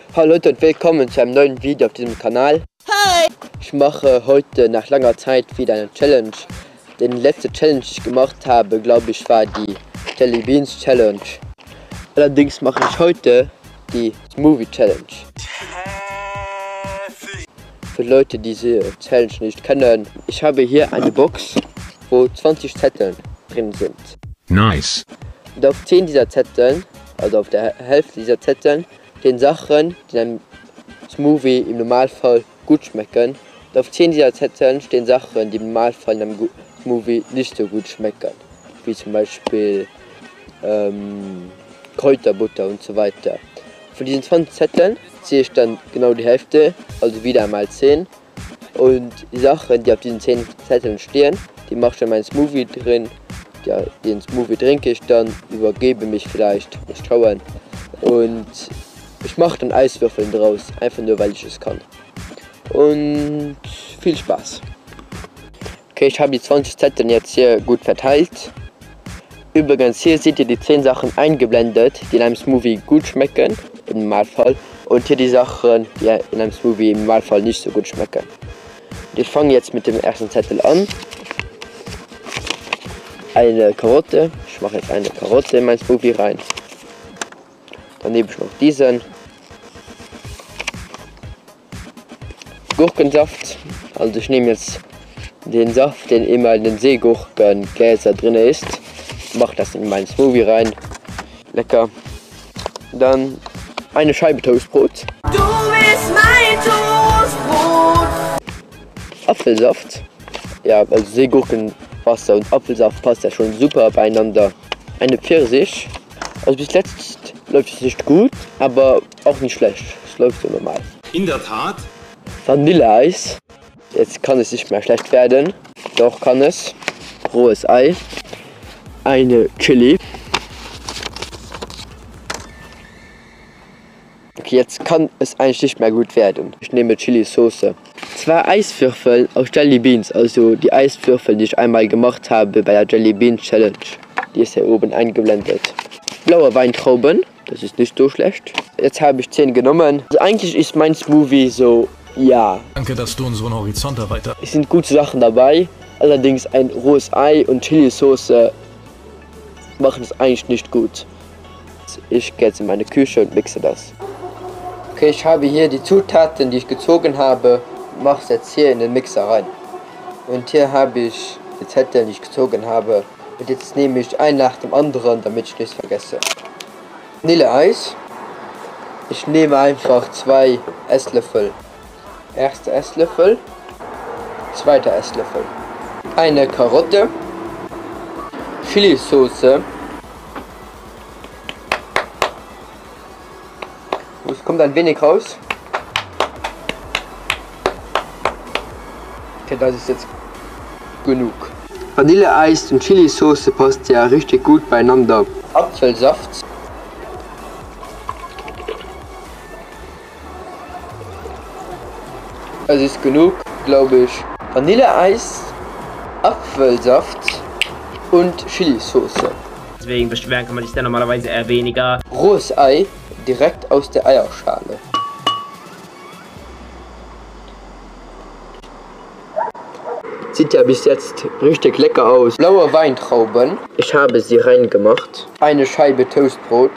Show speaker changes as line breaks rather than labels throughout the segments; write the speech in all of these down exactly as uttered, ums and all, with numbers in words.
Hallo Leute und willkommen zu einem neuen Video auf diesem Kanal. Hi! Ich mache heute nach langer Zeit wieder eine Challenge. Den letzte Challenge, die ich gemacht habe, glaube ich, war die Jelly Beans Challenge. Allerdings mache ich heute die Smoothie Challenge. Für Leute, die diese Challenge nicht kennen, ich habe hier eine Box, wo zwanzig Zettel drin sind. Nice! Und auf zehn dieser Zetteln, also auf der Hälfte dieser Zetteln, stehen Sachen, die in einem Smoothie im Normalfall gut schmecken. Und auf zehn dieser Zetteln stehen Sachen, die im Normalfall in einem Smoothie nicht so gut schmecken. Wie zum Beispiel ähm, Kräuterbutter und so weiter. Von diesen zwanzig Zetteln ziehe ich dann genau die Hälfte, also wieder einmal zehn. Und die Sachen, die auf diesen zehn Zetteln stehen, die mache ich in meinen Smoothie drin. Ja, den Smoothie trinke ich dann, übergebe mich vielleicht, muss schauen. Und ich mache dann Eiswürfeln draus, einfach nur weil ich es kann. Und viel Spaß. Okay, ich habe die zwanzig Zettel jetzt hier gut verteilt. Übrigens, hier seht ihr die zehn Sachen eingeblendet, die in einem Smoothie gut schmecken, im Normalfall. Und hier die Sachen, die in einem Smoothie im Normalfall nicht so gut schmecken. Und ich fange jetzt mit dem ersten Zettel an. Eine Karotte. Ich mache jetzt eine Karotte in mein Smoothie rein. Dann nehme ich noch diesen. Gurkensaft. Also ich nehme jetzt den Saft, den immer in den Seegurkengläser drin ist. Mache das in meinen Smoothie rein. Lecker. Dann eine Scheibe Toastbrot. Du bist mein Toastbrot. Apfelsaft. Ja, also Seegurkenwasser und Apfelsaft passt ja schon super beieinander. Eine Pfirsich. Also bis jetzt läuft es nicht gut, aber auch nicht schlecht. Es läuft so normal.
In der Tat.
Vanilleeis. Jetzt kann es nicht mehr schlecht werden. Doch kann es. Rohes Ei. Eine Chili. Okay, jetzt kann es eigentlich nicht mehr gut werden. Ich nehme Chili-Soße. Zwei Eiswürfel aus Jelly Beans, also die Eiswürfel, die ich einmal gemacht habe bei der Jelly Beans Challenge. Die ist hier oben eingeblendet. Blaue Weintrauben, das ist nicht so schlecht. Jetzt habe ich zehn genommen. Also eigentlich ist mein Smoothie so, ja.
Danke, dass du unseren Horizont erweiterst.
Es sind gute Sachen dabei. Allerdings ein rohes Ei und Chili-Soße machen es eigentlich nicht gut. Ich gehe jetzt in meine Küche und mixe das. Okay, ich habe hier die Zutaten, die ich gezogen habe, mache es jetzt hier in den Mixer rein. Und hier habe ich die Zettel, die ich gezogen habe. Und jetzt nehme ich ein nach dem anderen, damit ich nichts vergesse. Vanilleeis. Ich nehme einfach zwei Esslöffel. Erster Esslöffel. Zweiter Esslöffel. Eine Karotte. Chili-Soße. Es kommt ein wenig raus. Okay, das ist jetzt genug. Vanilleeis und Chili-Soße passt ja richtig gut beieinander. Apfelsaft. Das ist genug, glaube ich. Vanilleeis, Apfelsaft und Chili-Soße.
Deswegen beschweren kann man sich da normalerweise eher weniger.
Rohes Ei direkt aus der Eierschale. Sieht ja bis jetzt richtig lecker aus. Blaue Weintrauben. Ich habe sie reingemacht. Eine Scheibe Toastbrot.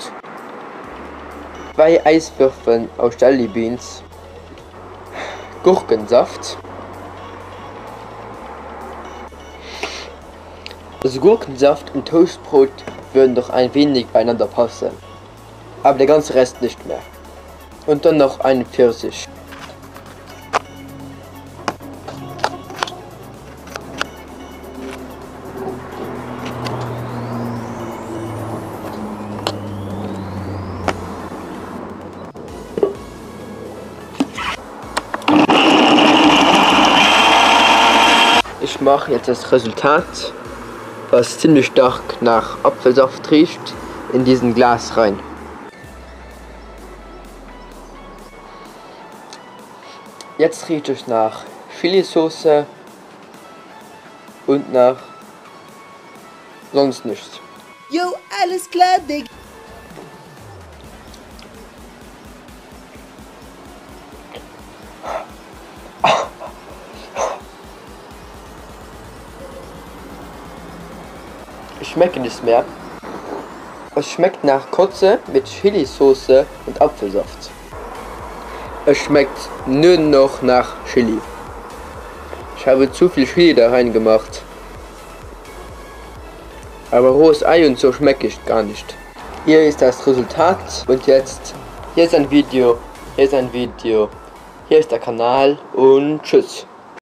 Zwei Eiswürfeln aus Jelly Beans. Gurkensaft. Also Gurkensaft und Toastbrot würden doch ein wenig beieinander passen. Aber der ganze Rest nicht mehr. Und dann noch eine Pfirsich. Ich mache jetzt das Resultat, was ziemlich stark nach Apfelsaft riecht, in diesen Glas rein. Jetzt riecht es nach Chili-Soße und nach sonst nichts.
Jo, alles klar, Digga.
Ich schmecke nicht mehr. Es schmeckt nach Kotze mit Chili-Soße und Apfelsaft. Es schmeckt nur noch nach Chili. Ich habe zu viel Chili da rein gemacht. Aber rohes Ei und so schmecke ich gar nicht. Hier ist das Resultat und jetzt hier ist ein Video, hier ist ein Video, hier ist der Kanal und tschüss.